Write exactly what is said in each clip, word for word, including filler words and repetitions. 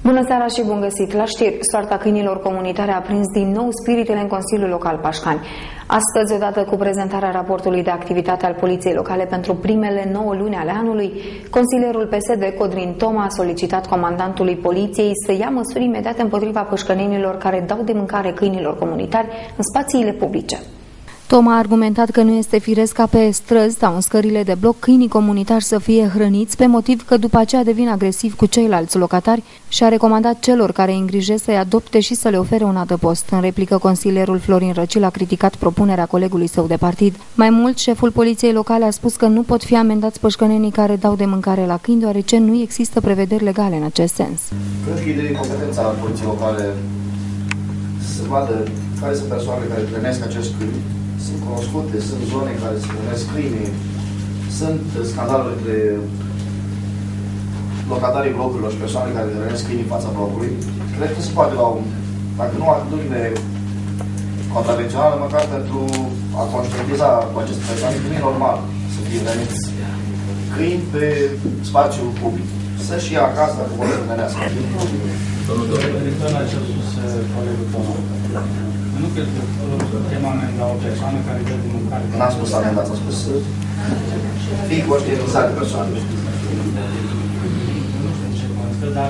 Bună seara și bun găsit la știri. Soarta câinilor comunitare a prins din nou spiritele în Consiliul Local Pașcani. Astăzi, odată cu prezentarea raportului de activitate al Poliției Locale pentru primele nouă luni ale anului, consilierul P S D Codrin Toma a solicitat comandantului Poliției să ia măsuri imediate împotriva pășcănenilor care dau de mâncare câinilor comunitari în spațiile publice. Toma a argumentat că nu este firesc ca pe străzi sau în scările de bloc câinii comunitari să fie hrăniți, pe motiv că după aceea devin agresivi cu ceilalți locatari și a recomandat celor care îi îngrijesc să-i adopte și să le ofere un adăpost. În replică, consilierul Florin Răcil a criticat propunerea colegului său de partid. Mai mult, șeful Poliției Locale a spus că nu pot fi amendați pășcănenii care dau de mâncare la câini, deoarece nu există prevederi legale în acest sens. Cred că e de competența Poliției Locale să vadă care sunt persoanele care hrănesc acest câini. Sunt cunoscute, sunt zone în care se hrănesc câini, sunt scandaluri între locatarii blocurilor și persoane care hrănesc câini în fața blocului. Cred că se poate lua, dacă nu atitudine contravențională, măcar pentru a conștientiza cu aceste persoane că nu e normal să fie hrăniți câini pe spațiul public. Să-și ia acasă dacă vor să hrănească. Domnul Referitor la ce a spus colegul Toma, nu cred că putem amenda o persoană care dă de mâncare. N-am spus amendați, am spus fii conștientizat de persoane. Nu știu ce constă, dar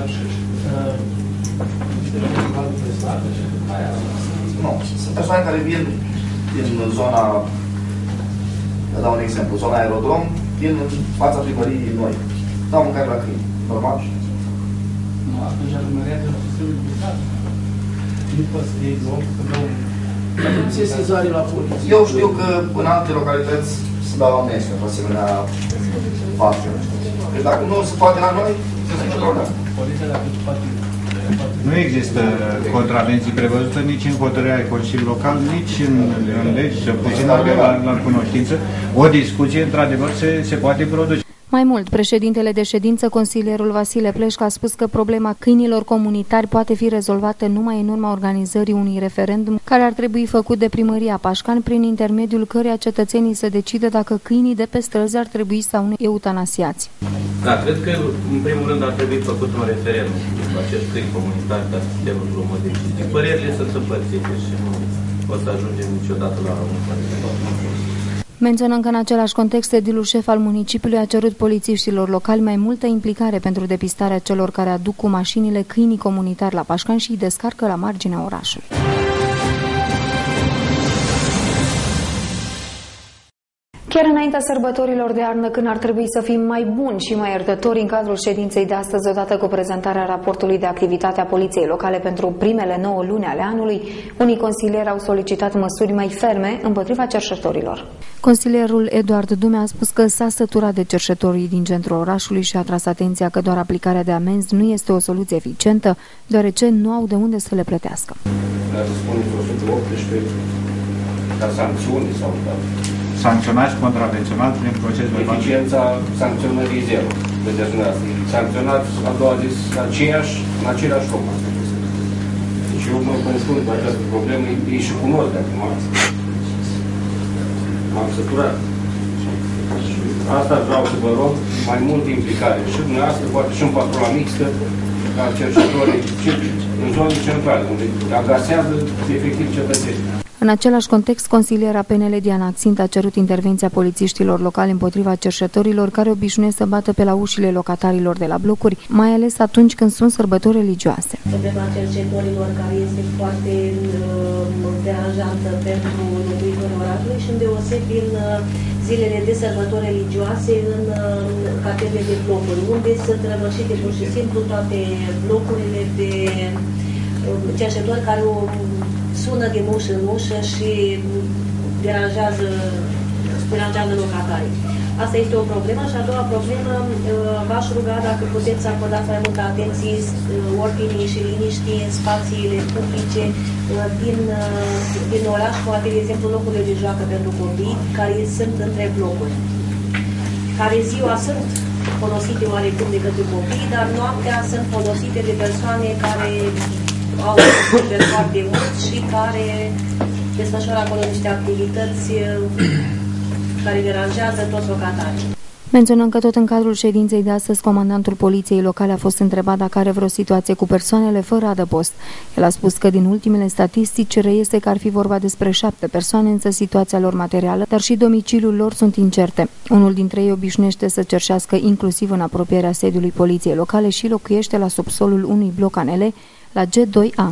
nu, sunt persoane care vin din zona, vă dau un exemplu, zona aerodrom, vin în fața primăriei noi. Dau mâncare la câini, normal? Nu, atunci aglomerează nu se utilizat. Nu poți să iei loc, că nu... Nu se sezare la poliție. Eu știu că în alte localități se dau amnesti pentru asemenea fapte. Deci dacă nu se poate la noi, nu se poate. Poliția dacă poate... Nu există contravenții prevăzute nici în hotărârea Consiliului Local, nici în, în legi, să puțin la, la cunoștință. O discuție, într-adevăr, se, se poate produce. Mai mult, președintele de ședință, consilierul Vasile Pleșca, a spus că problema câinilor comunitari poate fi rezolvată numai în urma organizării unui referendum care ar trebui făcut de primăria Pașcani, prin intermediul căreia cetățenii să decidă dacă câinii de pe străzi ar trebui sau nu eutanasiați. Da, cred că în primul rând ar trebui făcut un referendum cu acest câini comunitar ca să putem luăm o decizie. Părerile sunt împărțite și nu o să ajungem niciodată la un părere. Menționăm că în același context, edilul șef al municipiului a cerut polițiștilor locali mai multă implicare pentru depistarea celor care aduc cu mașinile câinii comunitari la Pașcani și îi descarcă la marginea orașului. Chiar înaintea sărbătorilor de iarnă, când ar trebui să fim mai buni și mai iertători, în cadrul ședinței de astăzi, odată cu prezentarea raportului de activitate a Poliției Locale pentru primele nouă luni ale anului, unii consilieri au solicitat măsuri mai ferme împotriva cerșetorilor. Consilierul Eduard Dume a spus că s-a săturat de cerșetorii din centrul orașului și a tras atenția că doar aplicarea de amenzi nu este o soluție eficientă, deoarece nu au de unde să le plătească. Dar spuneți o sută optsprezece ca sancțiuni sau Sancționați contravențional prin proces verbal. Eficiența sancționării zero. Vedeți dumneavoastră. Sancționați a doua zi aceeași, în același loc. Deci eu mă confrunt cu această problemă, ei și cunosc de acum. M-am săturat. Asta vreau să vă rog, mai mult implicare. Și dumneavoastră, poate și în patrula mixtă, ca cercetătorii în zone centrale, unde agasează efectiv cetățenii. În același context, consiliera P N L Diana Țint a cerut intervenția polițiștilor locali împotriva cerșetorilor care obișnuiesc să bată pe la ușile locatarilor de la blocuri, mai ales atunci când sunt sărbători religioase. Problema cerșetorilor, care este foarte uh, deranjantă pentru locuitorii orașului și îndeosebi în uh, zilele de sărbători religioase în uh, catedre de blocuri, unde sunt răvășite pur și simplu toate blocurile de uh, cerșetori care o sună din ușă în ușă și deranjează, deranjează locatarii. Asta este o problemă și a doua problemă, v-aș ruga dacă puteți să acordați mai multă atenție ordinii și liniștii în spațiile publice din, din oraș, poate, de exemplu, locurile de joacă pentru copii, care sunt între blocuri, care ziua sunt folosite oarecum de către copii, dar noaptea sunt folosite de persoane care au de foarte mult și care desfășoară acolo niște activități care deranjează toți locatarii. Menționăm că tot în cadrul ședinței de astăzi, comandantul poliției locale a fost întrebat dacă are vreo situație cu persoanele fără adăpost. El a spus că din ultimele statistici reiese că ar fi vorba despre șapte persoane, însă situația lor materială, dar și domiciliul lor sunt incerte. Unul dintre ei obișnuiește să cerșească inclusiv în apropierea sediului poliției locale și locuiește la subsolul unui bloc anele la G doi A.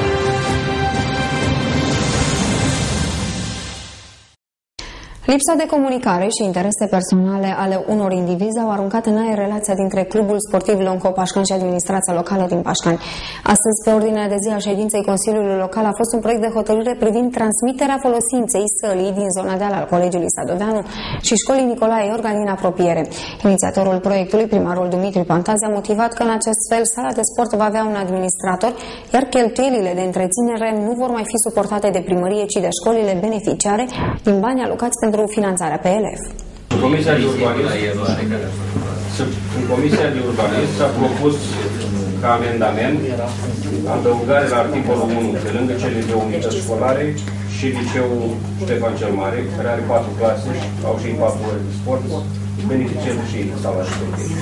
Lipsa de comunicare și interese personale ale unor indivizi au aruncat în aer relația dintre Clubul Sportiv Lonco Pașcani și administrația locală din Pașcani. Astăzi, pe ordinea de zi a ședinței Consiliului Local, a fost un proiect de hotărâre privind transmiterea folosinței sălii din zona de ala al Colegiului Sadoveanu și școlii Nicolae Iorga din apropiere. Inițiatorul proiectului, primarul Dumitru Pantazi, a motivat că în acest fel sala de sport va avea un administrator, iar cheltuielile de întreținere nu vor mai fi suportate de primărie, ci de școlile beneficiare din bani alocați pentru finanțarea pe elev. În Comisia de Urbanism, în Comisia de Urbanism s-a propus ca amendament adăugare la articolul unu, pe lângă cele de unități școlare și liceul Ștefan cel Mare, care are patru clase, au și patru ore de sport, beneficiază și sala sportivă.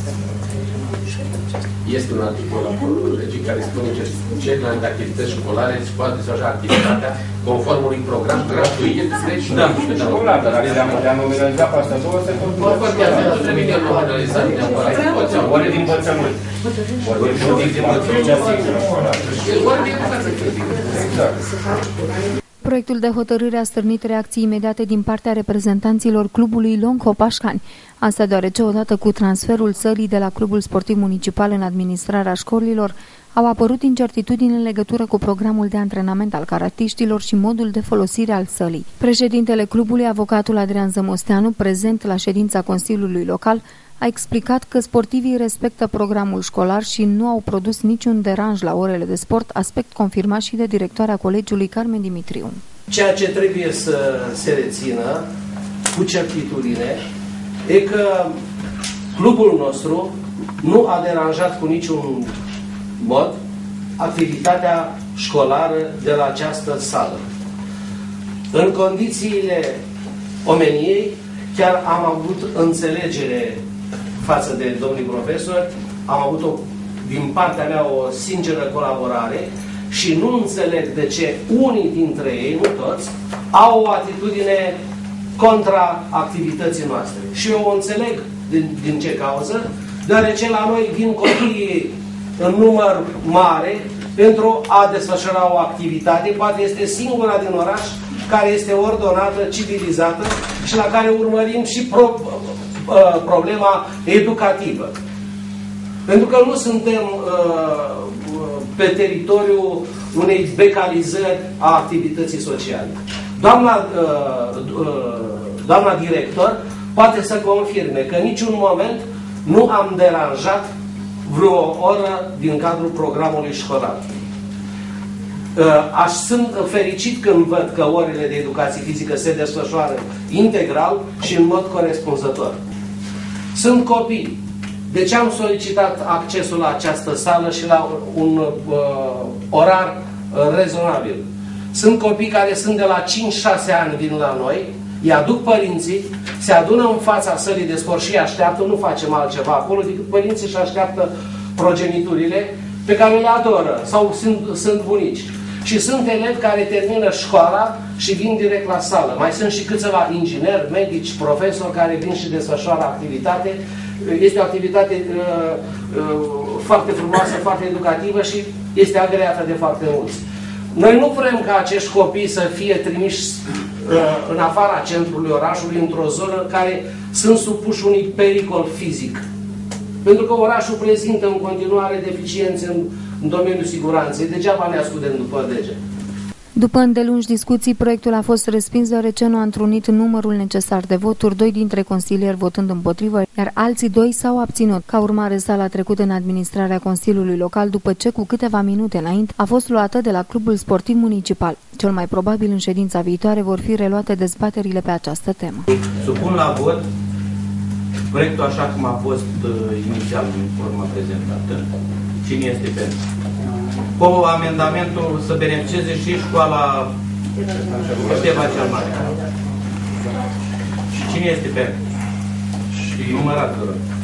Este un articol acolo legii care spune că cele de activități școlare îți poate desfășura activitatea conform unui program gratuit. Deci, da, școlar, dar dacă le-am nominalizat pe astea două, se pot nu trebuie de nominalizat neapărat. Ori din învățământ. Ori din învățământ. Ori din învățământ. Exact. Proiectul de hotărâre a stârnit reacții imediate din partea reprezentanților clubului Lonco Pașcani. Asta deoarece, odată cu transferul sălii de la Clubul Sportiv Municipal în administrarea școlilor, au apărut incertitudini în legătură cu programul de antrenament al caratiștilor și modul de folosire al sălii. Președintele clubului, avocatul Adrian Zămosteanu, prezent la ședința Consiliului Local, a explicat că sportivii respectă programul școlar și nu au produs niciun deranj la orele de sport, aspect confirmat și de directoarea colegiului Carmen Dimitriu. Ceea ce trebuie să se rețină cu certitudine e că clubul nostru nu a deranjat cu niciun mod activitatea școlară de la această sală. În condițiile omeniei chiar am avut înțelegere față de domnii profesori, am avut o, din partea mea o sinceră colaborare și nu înțeleg de ce unii dintre ei, nu toți, au o atitudine contra activității noastre. Și eu o înțeleg din, din ce cauză, deoarece la noi vin copiii în număr mare pentru a desfășura o activitate, poate este singura din oraș care este ordonată, civilizată și la care urmărim și pro, uh, problema educativă. Pentru că nu suntem uh, pe teritoriul unei becalizări a activității sociale. Doamna, uh, uh, doamna director poate să confirme că în niciun moment nu am deranjat vreo oră din cadrul programului școlar. Aș sunt fericit când văd că orele de educație fizică se desfășoară integral și în mod corespunzător. Sunt copii. De ce am solicitat accesul la această sală și la un uh, orar uh, rezonabil? Sunt copii care sunt de la cinci șase ani vin la noi, îi aduc părinții, se adună în fața sălii de sport și îi așteaptă, nu facem altceva acolo, decât părinții își așteaptă progeniturile pe care le adoră sau sunt, sunt bunici. Și sunt elevi care termină școala și vin direct la sală. Mai sunt și câțiva ingineri, medici, profesori care vin și desfășoară activitate. Este o activitate uh, uh, foarte frumoasă, foarte educativă și este agreată de foarte mulți. Noi nu vrem ca acești copii să fie trimiși uh, în afara centrului orașului, într-o zonă care sunt supuși unui pericol fizic. Pentru că orașul prezintă în continuare deficiențe în, în domeniul siguranței. Degeaba ne ascundem după dege. După îndelungi discuții, proiectul a fost respins deoarece nu a întrunit numărul necesar de voturi, doi dintre consilieri votând împotrivă, iar alții doi s-au abținut. Ca urmare, sala a trecut în administrarea Consiliului Local după ce, cu câteva minute înainte, a fost luată de la Clubul Sportiv Municipal. Cel mai probabil în ședința viitoare vor fi reluate dezbaterile pe această temă. Supun la vot proiectul așa cum a fost uh, inițial în forma prezentată. Cine este pentru? Cu amendamentul să beneficieze și școala Ștefan cel Mare. Și cine este pentru? Și numărat.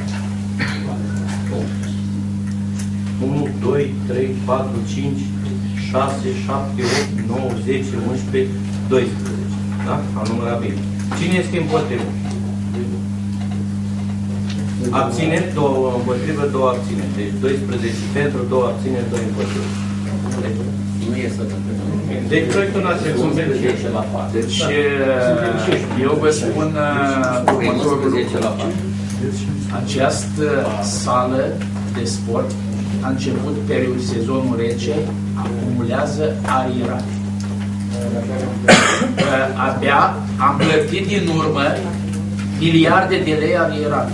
unu, doi, trei, patru, cinci, șase, șapte, opt, nouă, zece, unsprezece, doisprezece. Da? Am numărat bine. Cine este împotrivă? Abțineri, două împotrivă, două abțineri. Deci doisprezece pentru, două abțineri, doi împotrivă. Nu este Deci proiectul n-a trecut. Deci eu vă spun următorul lucru. Această sală de sport a început periul sezonul rece, acumulează aerat. Abia am plătit din urmă miliarde de lei aerat.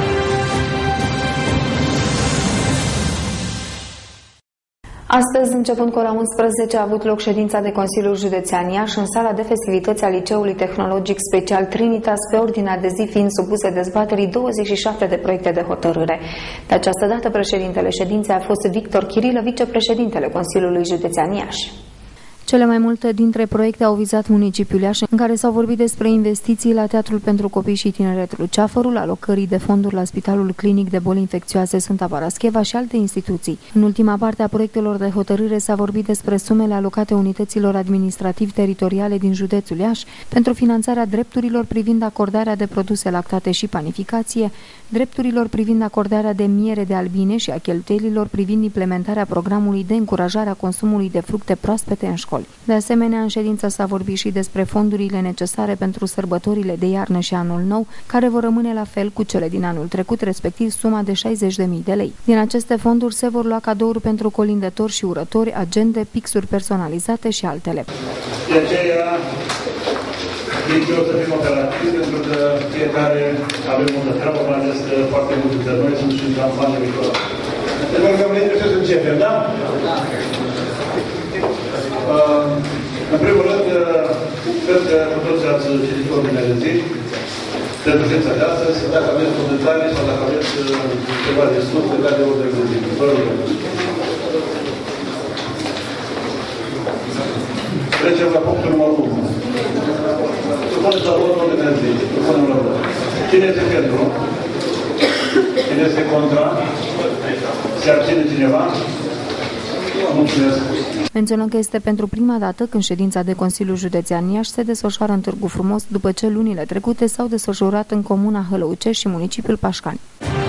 Astăzi, începând cu ora unsprezece, a avut loc ședința de Consiliul Județean Iași în sala de festivități a Liceului Tehnologic Special Trinitas, pe ordinea de zi fiind supuse dezbaterii douăzeci și șapte de proiecte de hotărâre. De această dată, președintele ședinței a fost Victor Chirilă, vicepreședintele Consiliului Județean Iași. Cele mai multe dintre proiecte au vizat municipiul Iași, în care s-au vorbit despre investiții la Teatrul pentru Copii și Tineretul Ceafărul, alocării de fonduri la Spitalul Clinic de Boli Infecțioase Sfânta Parascheva și alte instituții. În ultima parte a proiectelor de hotărâre s-a vorbit despre sumele alocate unităților administrativ-teritoriale din județul Iași pentru finanțarea drepturilor privind acordarea de produse lactate și panificație, drepturilor privind acordarea de miere de albine și a cheltuielilor privind implementarea programului de încurajare a consumului de fructe proaspete în școli. De asemenea, în ședință s-a vorbit și despre fondurile necesare pentru sărbătorile de iarnă și anul nou, care vor rămâne la fel cu cele din anul trecut, respectiv suma de șaizeci de mii de lei. Din aceste fonduri se vor lua cadouri pentru colindători și urători, agende, pixuri personalizate și altele. De aceea, eu să fim operativi, pentru că fiecare avem multă treabă, mai ales că foarte multe dintre noi sunt și în campanie electorală. Deci, vă rugăm, trebuie să începem, da? Da. Uh, în primul rând, uh, cred că cu toți ați citit ordinea de zi pentru ședința de astăzi. Dacă aveți comentarii sau dacă aveți uh, ceva de sus legat de ordinea de zi, vă rugăm. Trecem la punctul numărul unu. Supuneți la vot ordinea de zi. Supunem la vot. Cine este pentru? Cine este contra? Se abține cineva? Mulțumesc. Menționăm că este pentru prima dată când ședința de Consiliul Județean Iași se desfășoară în Târgu Frumos, după ce lunile trecute s-au desfășurat în comuna Hălăucești și municipiul Pașcani.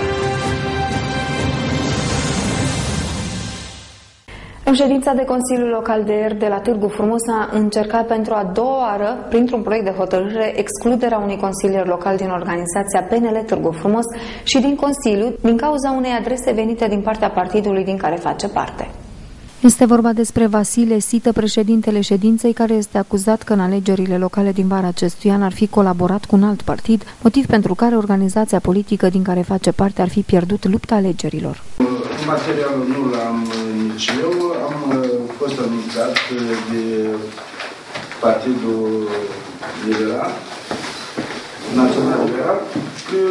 În ședința de Consiliul Local de ieri de la Târgu Frumos a încercat pentru a doua oară, printr-un proiect de hotărâre, excluderea unui consilier local din organizația P N L Târgu Frumos și din Consiliu, din cauza unei adrese venite din partea partidului din care face parte. Este vorba despre Vasile Sită, președintele ședinței, care este acuzat că în alegerile locale din vara acestui an ar fi colaborat cu un alt partid, motiv pentru care organizația politică din care face parte ar fi pierdut lupta alegerilor. Materialul nu l-am nici eu, am fost anunțat de Partidul Liberal, Național Liberal, că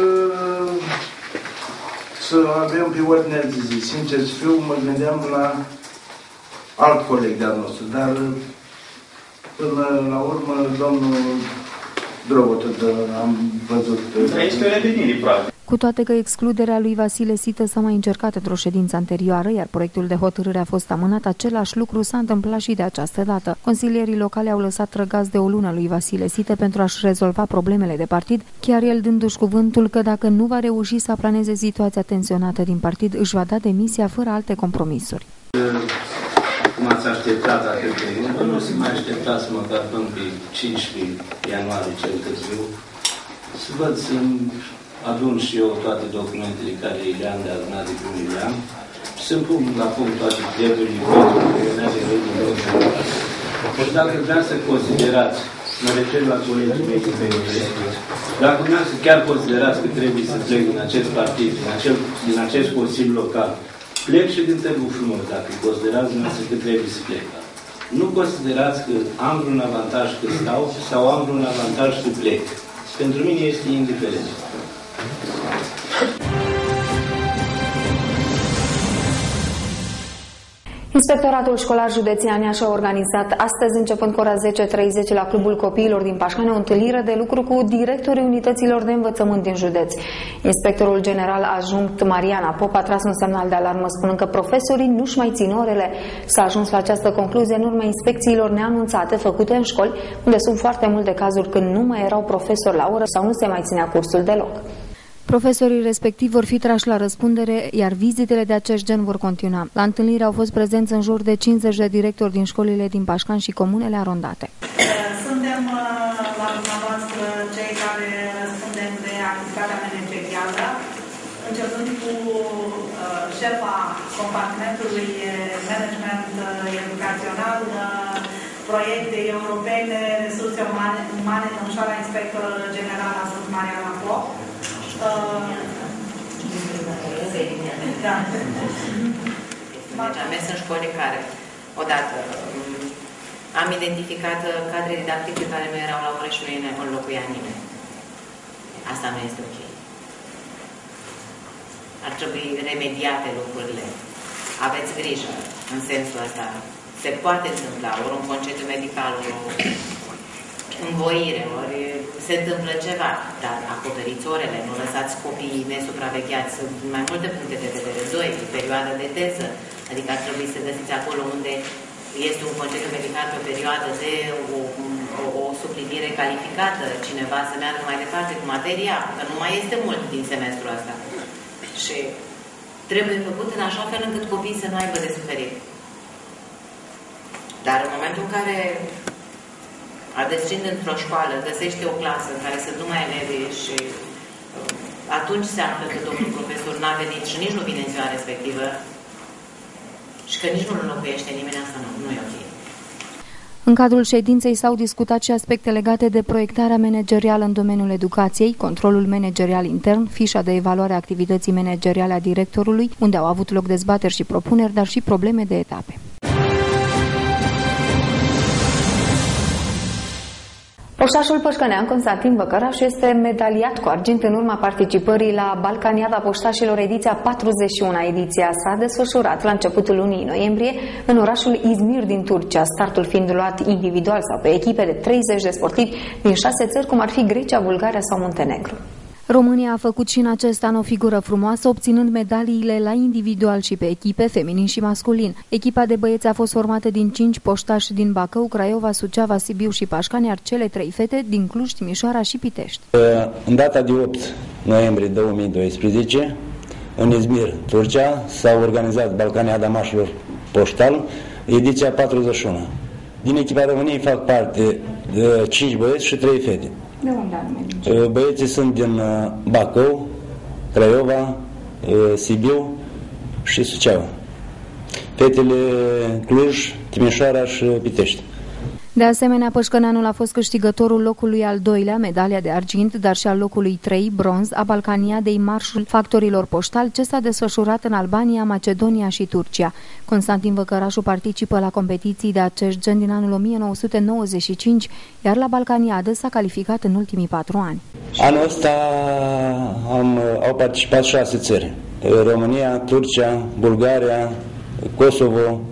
să avem pe ordinea de zi. Sincer să fiu, mă gândeam la alt coleg de-al nostru, dar până la urmă, domnul Drogotă, am văzut... Este o revenire, practic. Cu toate că excluderea lui Vasile Sită s-a mai încercat într-o ședință anterioară, iar proiectul de hotărâre a fost amânat, același lucru s-a întâmplat și de această dată. Consilierii locale au lăsat răgați de o lună lui Vasile Sită pentru a-și rezolva problemele de partid, chiar el dându-și cuvântul că dacă nu va reuși să aplaneze situația tensionată din partid, își va da demisia fără alte compromisuri. Cum ați așteptat atât de mult, nu se mai așteptați măcar până pe cincisprezece ianuarie cel târziu, să văd să-mi adun și eu toate documentele care le-am de adunat de primul an și să-mi pun la punct toate treburile pentru că eu ne-am de rândul meu. Și dacă vreau să considerați, mă refer la colegii mei cu P N L, dacă vreau să chiar considerați că trebuie să plec din acest partid, din, acel, din acest Consiliu Local, plec și din Târgu Frumos, dacă considerați dumneavoastră că trebuie să plec. Nu considerați că am vreun avantaj că stau sau am vreun avantaj că plec. Pentru mine este indiferent. Inspectoratul Școlar Județean Iași a organizat astăzi, începând cu ora zece treizeci, la Clubul Copiilor din Pașcani, o întâlnire de lucru cu directorii unităților de învățământ din județ. Inspectorul general adjunct Mariana Pop a tras un semnal de alarmă, spunând că profesorii nu-și mai țin orele. S-a ajuns la această concluzie în urma inspecțiilor neanunțate făcute în școli, unde sunt foarte multe cazuri când nu mai erau profesori la oră sau nu se mai ținea cursul deloc. Profesorii respectivi vor fi trași la răspundere, iar vizitele de acest gen vor continua. La întâlnire au fost prezenți în jur de cincizeci de directori din școlile din Pașcani și comunele arondate. Suntem la dumneavoastră cei care răspundem de activitatea managerială, începând cu șefa compartimentului management educațional, proiecte europene, resurse umane, umane domnișoara inspector general a fost Mariana Pop. Da. Deci am mers în școli care, odată, am identificat cadre didactice care nu erau la ore și nu înlocuia nimeni. Asta nu este ok. Ar trebui remediate lucrurile. Aveți grijă în sensul ăsta. Se poate întâmpla ori un concediu medical, ori o învoire, ori se întâmplă ceva, dar acoperiți orele, nu lăsați copiii nesupravegheați. Sunt mai multe puncte de vedere. Doi, perioada de teză, adică ar trebui să găsiți acolo unde este un concediu medical pe o perioadă de o, o, o suplinire calificată, cineva să meargă mai departe cu materia, că nu mai este mult din semestrul ăsta. Și trebuie făcut în așa fel încât copiii să nu aibă de suferit. Dar în momentul în care adescind într-o școală, găsește o clasă în care sunt numai elevi și atunci se află că domnul profesor n-a venit și nici nu vine în ziua respectivă și că nici nu îl înlocuiește nimeni, asta nu, nu e ok. În cadrul ședinței s-au discutat și aspecte legate de proiectarea managerială în domeniul educației, controlul managerial intern, fișa de evaluare a activității manageriale a directorului, unde au avut loc dezbateri și propuneri, dar și probleme de etape. Poștașul pășcănean Constantin Văcăraș este medaliat cu argint în urma participării la Balcaniada Poștașilor ediția patruzeci și unu. Ediția s-a desfășurat la începutul lunii noiembrie în orașul Izmir din Turcia, startul fiind luat individual sau pe echipe de treizeci de sportivi din șase țări, cum ar fi Grecia, Bulgaria sau Muntenegru. România a făcut și în acest an o figură frumoasă, obținând medaliile la individual și pe echipe, feminin și masculin. Echipa de băieți a fost formată din cinci poștași din Bacău, Craiova, Suceava, Sibiu și Pașcani, iar cele trei fete din Cluj, Timișoara și Pitești. În data de opt noiembrie două mii doisprezece, în Izmir, Turcia, s-a organizat Balcaniada Mașilor Poștal, ediția patruzeci și unu. Din echipa României fac parte de cinci băieți și trei fete. De unde anume? Băieții sunt din Bacău, Craiova, Sibiu și Suceava. Fetele Cluj, Timișoara și Pitești. De asemenea, pășcăneanul a fost câștigătorul locului al doilea, medalia de argint, dar și al locului trei, bronz, a Balcaniadei Marșul Factorilor Poștali, ce s-a desfășurat în Albania, Macedonia și Turcia. Constantin Văcărașu participă la competiții de acest gen din anul o mie nouă sute nouăzeci și cinci, iar la Balcaniadă s-a calificat în ultimii patru ani. Anul ăsta am, au participat șase țări. România, Turcia, Bulgaria, Kosovo,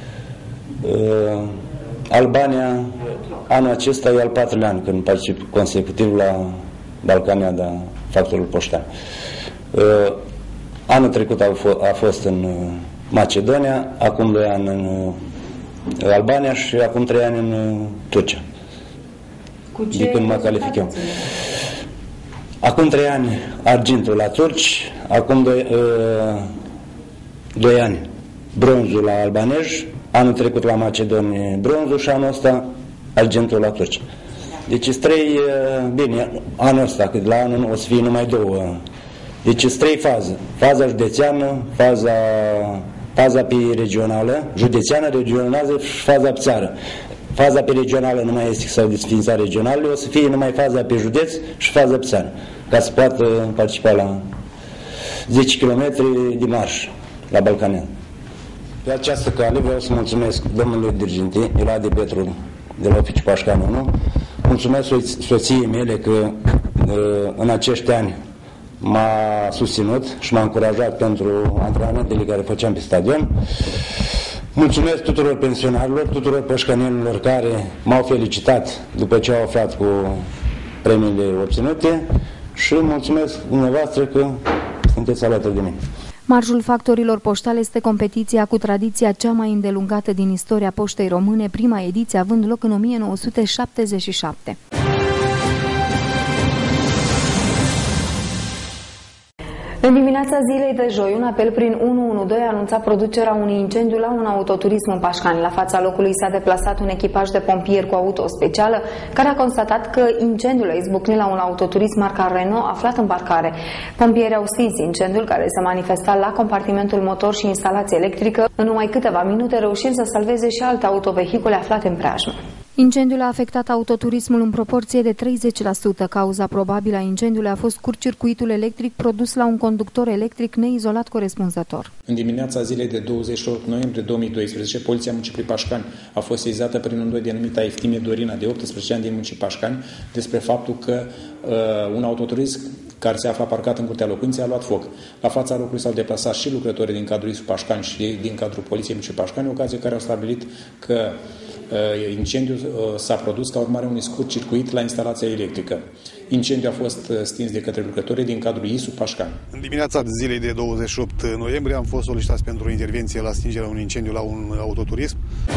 uh, Albania. Anul acesta e al patrulea an când particip consecutiv la Balcaniada Factorul Poștal. Uh, anul trecut a, a fost în uh, Macedonia, acum doi ani în uh, Albania și acum trei ani în uh, Turcia. Cu ce de când mă calificăm. Acum trei ani argintul la turci, acum doi, uh, doi ani bronzul la albanezi, anul trecut la Macedonie bronzul și anul ăsta argintul la turci. Deci sunt trei, bine, anul ăsta, că la anul o să fie numai două. Deci sunt trei faze. Faza județeană, faza, faza pe regională, județeană, regională și faza pe țară. Faza pe regională nu mai este sau desfințare regională, o să fie numai faza pe județ și faza pe țară, ca să poată participa la zece kilometri de marș la Balcanian. Pe această cale vreau să mulțumesc domnului diriginte, Elade Petru, de la Oficiul Pașcani unu. Mulțumesc soției mele că în acești ani m-a susținut și m-a încurajat pentru antrenamentele care făceam pe stadion. Mulțumesc tuturor pensionarilor, tuturor pășcănienilor care m-au felicitat după ce au aflat cu premiile obținute și mulțumesc dumneavoastră că sunteți alături de mine. Marșul factorilor poștale este competiția cu tradiția cea mai îndelungată din istoria poștei române, prima ediție având loc în o mie nouă sute șaptezeci și șapte. În dimineața zilei de joi, un apel prin unu unu doi a anunțat producerea unui incendiu la un autoturism în Pașcani. La fața locului s-a deplasat un echipaj de pompieri cu auto specială, care a constatat că incendiul a izbucnit la un autoturism marca Renault aflat în parcare. Pompierii au stins incendiul, care se manifesta la compartimentul motor și instalație electrică, în numai câteva minute reușind să salveze și alte autovehicule aflate în preajmă. Incendiul a afectat autoturismul în proporție de treizeci la sută. Cauza probabilă a incendiului a fost curtcircuitul electric produs la un conductor electric neizolat corespunzător. În dimineața zilei de douăzeci și opt noiembrie două mii doisprezece, Poliția Municipiului Pașcani a fost sesizată prin un doi denumit Aeftimie Dorina, de optsprezece ani, din municipiul Pașcani, despre faptul că uh, un autoturism care se afla parcat în curtea locuinței a luat foc. La fața locului s-au deplasat și lucrătorii din cadrul I S U Pașcani și din cadrul Poliției Municipiului Pașcani, ocazie care au stabilit că incendiul s-a produs ca urmare a unui scurt circuit la instalația electrică. Incendiul a fost stins de către lucrătorii din cadrul I S U Pașcani. În dimineața zilei de douăzeci și opt noiembrie am fost solicitați pentru o intervenție la stingerea unui incendiu la un autoturism.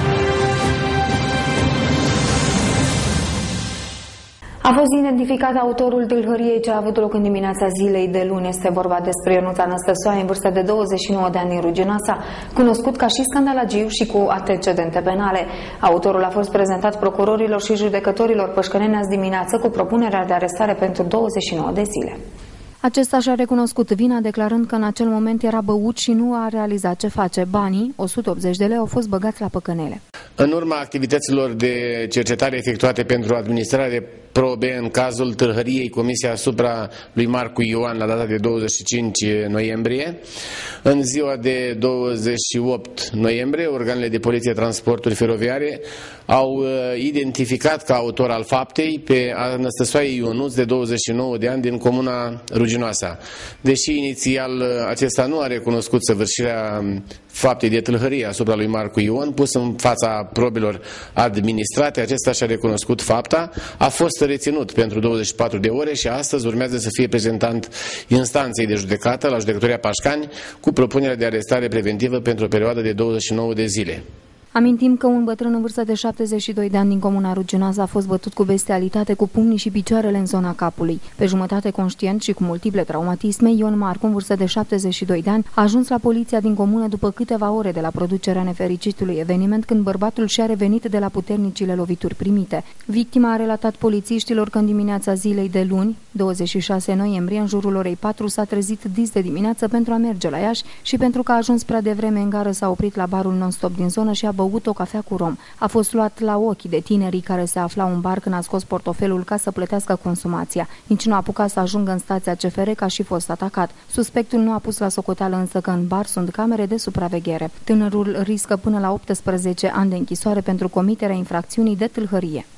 A fost identificat autorul tâlhăriei ce a avut loc în dimineața zilei de luni. Este vorba despre Ionuț Anăstăsoae, în vârstă de douăzeci și nouă de ani, din Ruginoasa, cunoscut ca și scandalagiu și cu antecedente penale. Autorul a fost prezentat procurorilor și judecătorilor pășcăneni azi dimineață cu propunerea de arestare pentru douăzeci și nouă de zile. Acesta și-a recunoscut vina, declarând că în acel moment era băut și nu a realizat ce face. Banii, o sută optzeci de lei, au fost băgați la păcănele. În urma activităților de cercetare efectuate pentru administrarea de probe în cazul tâlhăriei comise asupra lui Marcu Ioan la data de douăzeci și cinci noiembrie, în ziua de douăzeci și opt noiembrie, organele de poliție transporturi feroviare au identificat ca autor al faptei pe Anăstăsoae Ionuț, de douăzeci și nouă de ani, din comuna Ruginoasa. Deși inițial acesta nu a recunoscut săvârșirea faptei de tâlhărie asupra lui Marcu Ion, pus în fața probelor administrate, acesta și-a recunoscut fapta, a fost reținut pentru douăzeci și patru de ore și astăzi urmează să fie prezentat instanței de judecată la Judecătoria Pașcani cu propunerea de arestare preventivă pentru o perioadă de douăzeci și nouă de zile. Amintim că un bătrân în vârstă de șaptezeci și doi de ani din comuna Ruginoasa a fost bătut cu bestialitate cu pumnii și picioarele în zona capului. Pe jumătate conștient și cu multiple traumatisme, Ion Marcu, în vârstă de șaptezeci și doi de ani, a ajuns la poliția din comună după câteva ore de la producerea nefericitului eveniment, când bărbatul și-a revenit de la puternicile lovituri primite. Victima a relatat polițiștilor că în dimineața zilei de luni, douăzeci și șase noiembrie, în jurul orei patru, s-a trezit dis de dimineață pentru a merge la Iași și pentru că a ajuns prea devreme în gară s-a oprit la barul non-stop din zonă și a băut o cafea cu rom. A fost luat la ochii de tinerii care se aflau în bar când a scos portofelul ca să plătească consumația. Nici nu a apucat să ajungă în stația C F R, ca și fost atacat. Suspectul nu a pus la socoteală însă că în bar sunt camere de supraveghere. Tânărul riscă până la optsprezece ani de închisoare pentru comiterea infracțiunii de tâlhărie.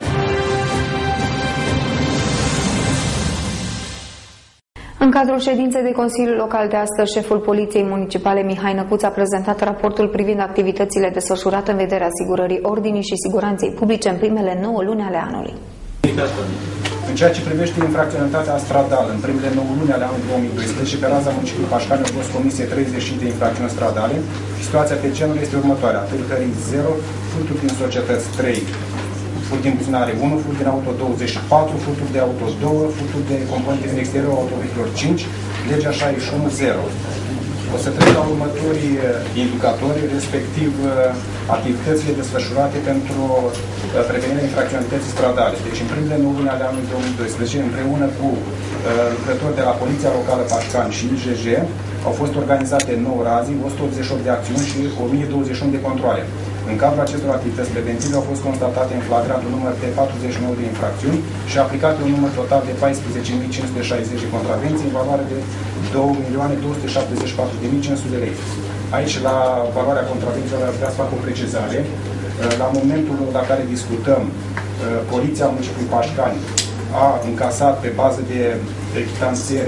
În cadrul ședinței de Consiliu Local de astăzi, șeful Poliției Municipale Mihai Năcuț a prezentat raportul privind activitățile desfășurate în vederea asigurării ordinii și siguranței publice în primele nouă luni ale anului. În ceea ce privește infracționalitatea stradală, în primele nouă luni ale anului două mii doisprezece, pe raza municipiului Pașcani au fost comise treizeci și cinci de infracțiuni stradale. Situația pe genul este următoarea: tâlhării zero, furturi din societăți trei, furt din buzunare unu, furt din auto douăzeci și patru, furturi de auto doi, furturi de componente din exterior autovehiculor cinci, legea șaizeci și unu zero. O să trec la următorii indicatori, respectiv activitățile desfășurate pentru prevenirea infracționalității stradale. Deci, în primele nouă luni ale anului două mii doisprezece, împreună cu lucrători de la Poliția Locală Pașcani și I J J, au fost organizate nouă razii, o sută optzeci și opt de acțiuni și o mie douăzeci și unu de controale. În cadrul acestor activități preventive au fost constatate în flagrat un număr de patruzeci și nouă de infracțiuni și aplicate un număr total de paisprezece mii cinci sute șaizeci de contravenții în valoare de două milioane două sute șaptezeci și patru de mii cinci sute de lei. Aici, la valoarea contravențiilor, ar vrea să fac o precizare. La momentul la care discutăm, Poliția Municipiului Pașcani a încasat pe bază de chitanțiere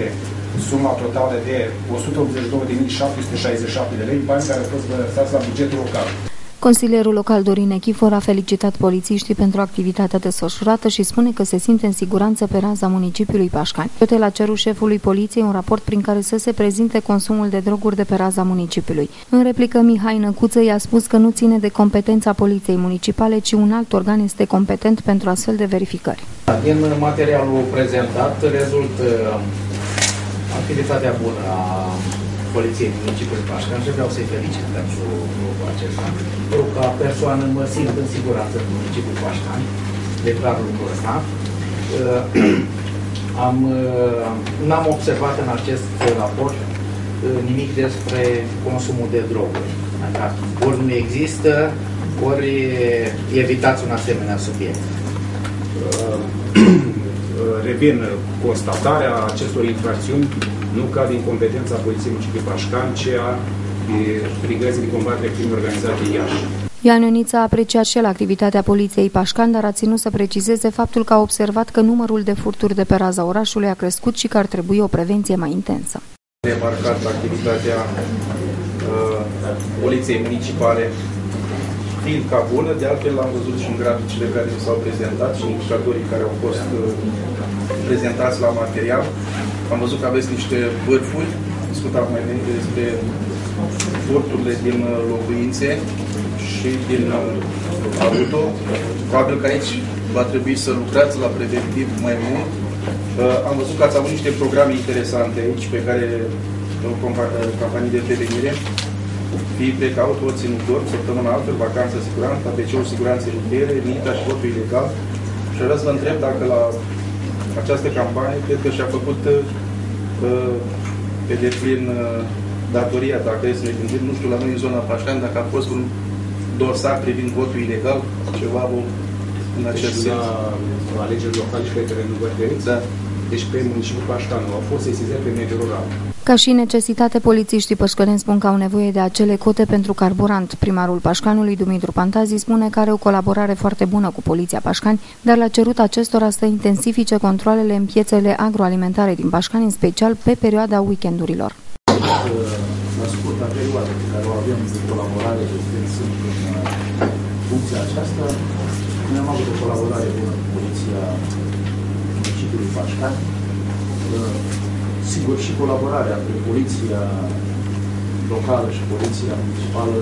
suma totală de o sută optzeci și două de mii șapte sute șaizeci și șapte de lei, bani care au fost vărsați la bugetul local. Consilierul local Dorin Nechifor a felicitat polițiștii pentru activitatea desfășurată și spune că se simte în siguranță pe raza municipiului Pașcani. Totel a cerut șefului poliției un raport prin care să se prezinte consumul de droguri de pe raza municipiului. În replică, Mihai Năcuță i-a spus că nu ține de competența poliției municipale, ci un alt organ este competent pentru astfel de verificări. Din materialul prezentat rezultă activitatea bună a Poliției Municipiului Pașcani și vreau să-i felicit pentru lucrul acesta. Eu, ca persoană, mă simt în siguranță în Municipiul Pașcani, declar lucrul ăsta. Am, n-am observat în acest raport nimic despre consumul de droguri. Ori nu există, ori evitați un asemenea subiect. Revin, constatarea acestor infracțiuni nu cade în competența Poliției Municipiului Pașcani, ci a Brigăzii de Combatere Crimei Organizate Iași. Ioan Ioniță a apreciat și el activitatea Poliției Pașcani, dar a ținut să precizeze faptul că a observat că numărul de furturi de pe raza orașului a crescut și că ar trebui o prevenție mai intensă. Remarcat activitatea uh, Poliției Municipale fiind ca bună, de altfel am văzut și în graficile care s-au prezentat și indicatorii care au fost uh, prezentați la material. Am văzut că aveți niște vârfuri, discutam mai înainte despre furturile din uh, locuințe și din uh, auto. Probabil că aici va trebui să lucrați la preventiv mai mult. Uh, am văzut că ați avut niște programe interesante aici pe care uh, campanii de prevenire. Fii precaut, ori ținutor, săptămâna altfel, vacanță, siguranță, A B C-ul, siguranță rutiere, NITA și votul ilegal. Și vreau să vă întreb dacă la această campanie, cred că și-a făcut uh, pe deplin uh, datoria, dacă e să ne gândim, nu știu, la noi în zona Pașcani, dacă a fost un dosar privind votul ilegal, ceva în acest deci, sens. La alegeri locale și referendum hotărâți, da. Deci pe municipiul Pașcani au fost sesizate pe mediul rural. Ca și necesitate, polițiștii pășcăleni spun că au nevoie de acele cote pentru carburant. Primarul Pașcanului, Dumitru Pantazi, spune că are o colaborare foarte bună cu Poliția Pașcani, dar l-a cerut acestora să intensifice controalele în piețele agroalimentare din Pașcani, în special pe perioada weekendurilor. La scurta perioadă pe care o avem de colaborare când sunt în funcția aceasta, noi am avut o colaborare bună cu Poliția Municipiului Pașcani. Sigur, și colaborarea între Poliția locală și Poliția municipală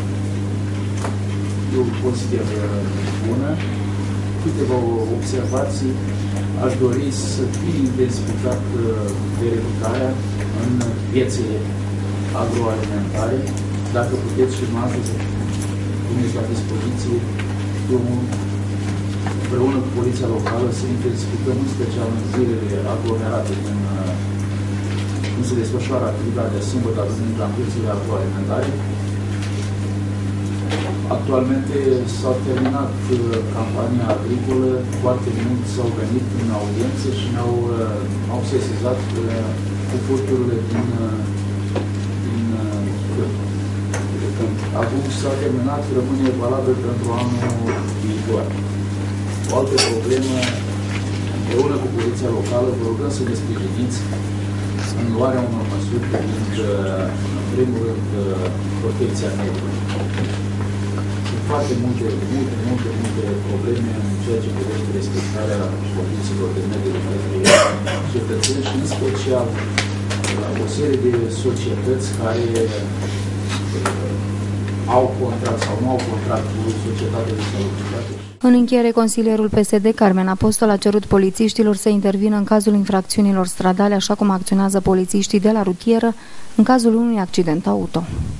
eu consider bună. Câteva observații. Aș dori să fie intensificat verificarea în piețele agroalimentare. Dacă puteți și dumneavoastră să puneți la dispoziție, eu împreună cu Poliția locală să intensificăm în special în zilele aglomerate din când se desfășoară activitatea sâmbătă duminică la piețele agroalimentare. Actualmente s-a terminat campania agricolă, foarte mulți s-au venit în audiență și ne-au au sesizat cu furturile din, din câmp. Acum s-a terminat, rămâne valabil pentru anul viitor. O altă problemă, împreună cu Poliția locală, vă rugăm să ne sprijiniți în luarea unor măsuri privind, în primul rând, protecția mediului. Sunt foarte multe, multe, multe, multe probleme în ceea ce privește respectarea condițiilor de mediu de către cetățeni și, în special, o serie de societăți care au contract sau nu au contract cu societatea de salubritate. În încheiere, consilierul P S D, Carmen Apostol, a cerut polițiștilor să intervină în cazul infracțiunilor stradale, așa cum acționează polițiștii de la rutieră în cazul unui accident auto.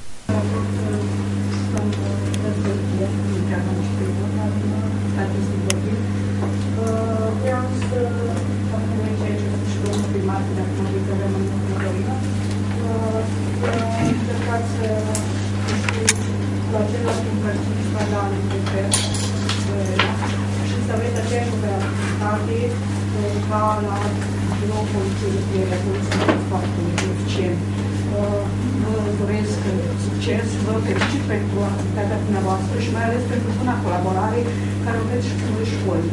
ca la nou poliție de revoluție foarte eficient. Vă doresc succes, vă felicit pentru activitatea dumneavoastră și mai ales pentru buna colaborare care o veți și cu școli.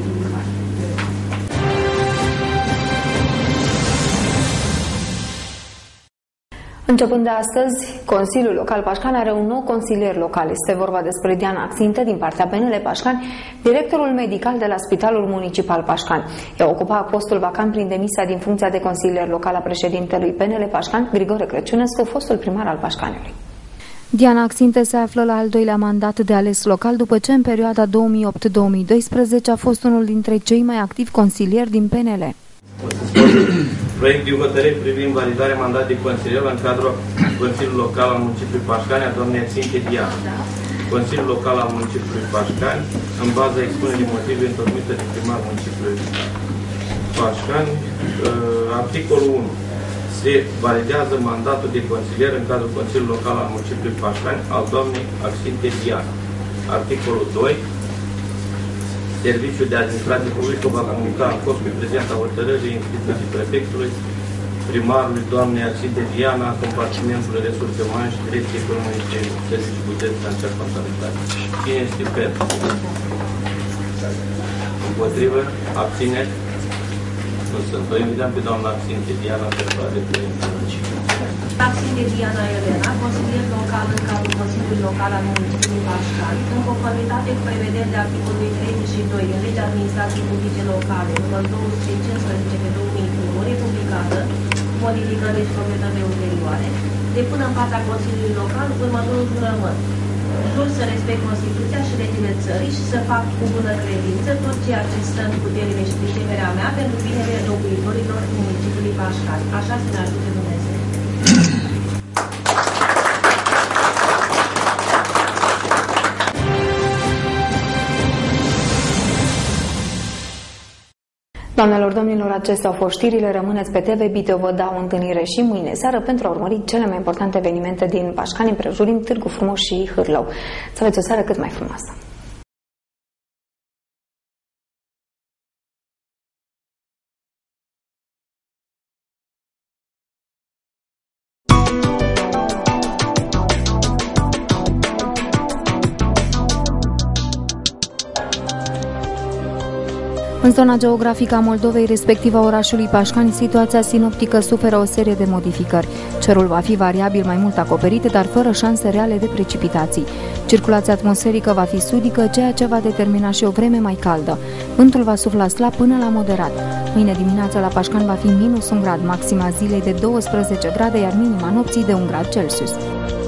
Începând de astăzi, Consiliul Local Pașcani are un nou consilier local. Este vorba despre Diana Axinte din partea P N L Pașcani, directorul medical de la Spitalul Municipal Pașcani. Ea ocupa postul vacant prin demisia din funcția de consilier local a președintelui P N L Pașcani, Grigore Crăciunescu, fostul primar al Pașcaniului. Diana Axinte se află la al doilea mandat de ales local după ce în perioada două mii opt - două mii doisprezece a fost unul dintre cei mai activi consilieri din P N L. Proiect de hotărâre privind validarea mandatului de consilier în cadrul Consiliului Local al Municipiului Pașcani a doamnei Axinte Diana. Consiliul Local al Municipiului Pașcani, în baza expunerii motive întocmită de primarul Municipiului Pașcani, articolul unu. Se validează mandatul de consilier în cadrul Consiliului Local al Municipiului Pașcani al doamnei Axinte Diana. Articolul doi. Serviciul de Administrație Publică va comunica în copie prezenta hotărârii instituției prefectului, primarului doamnei Axinte Diana, compartimentului resurse umane și direcție economice, servicii buget, financiar, contabilitate. Cine este pentru? Împotrivă? Abțineri? Nu sunt. O invităm pe doamna Axinte Diana pentru a deplini principiul. Axinte Diana Elena, consilier local în cadrul Consiliului Local al Municipiului Pașcani, în conformitate cu prevederile articolului treizeci și doi din Legea Administrației Publice Locale, numărul două sute cincisprezece pe două mii unu, republicată, modificările și completările ulterioare, depun în fața Consiliului Local următorul jurământ. Jur să respect Constituția și legile țării și să fac cu bună credință tot ceea ce stă în puterile și priceperea mea pentru binele locuitorilor municipiului Pașcani. Așa să ne ajute Dumnezeu. Doamnelor, domnilor, acestea au fost știrile. Rămâneți pe T V. Video vă dau întâlnire și mâine seară pentru a urmări cele mai importante evenimente din Pașcani, împrejurim Târgu Frumos și Hârlău. Să aveți o seară cât mai frumoasă! În zona geografică a Moldovei, respectiv a orașului Pașcani, situația sinoptică suferă o serie de modificări. Cerul va fi variabil mai mult acoperit, dar fără șanse reale de precipitații. Circulația atmosferică va fi sudică, ceea ce va determina și o vreme mai caldă. Vântul va sufla slab până la moderat. Mâine dimineața la Pașcani va fi minus un grad, maxima zilei de douăsprezece grade, iar minima nopții de un grad Celsius.